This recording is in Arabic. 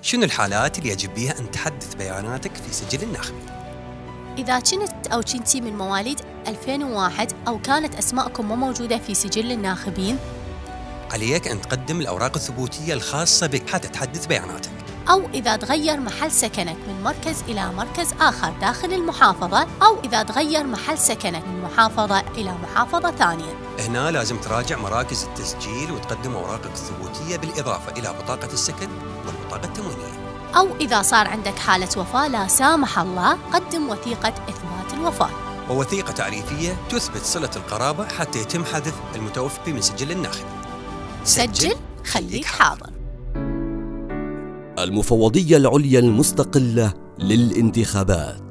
شنو الحالات اللي يجب بيها أن تحدث بياناتك في سجل الناخبين؟ إذا كنت أو كنتي من مواليد 2001 أو كانت أسماءكم مو موجودة في سجل الناخبين، عليك أن تقدم الأوراق الثبوتية الخاصة بك حتى تحدث بياناتك. أو إذا تغير محل سكنك من مركز إلى مركز آخر داخل المحافظة، أو إذا تغير محل سكنك من محافظة إلى محافظة ثانية. هنا لازم تراجع مراكز التسجيل وتقدم أوراقك الثبوتية بالإضافة إلى بطاقة السكن والبطاقة التموينية. أو إذا صار عندك حالة وفاة لا سامح الله، قدم وثيقة إثبات الوفاة ووثيقة تعريفية تثبت صلة القرابة حتى يتم حذف المتوفي من سجل الناخبين. سجل خليك حاضر. المفوضية العليا المستقلة للانتخابات.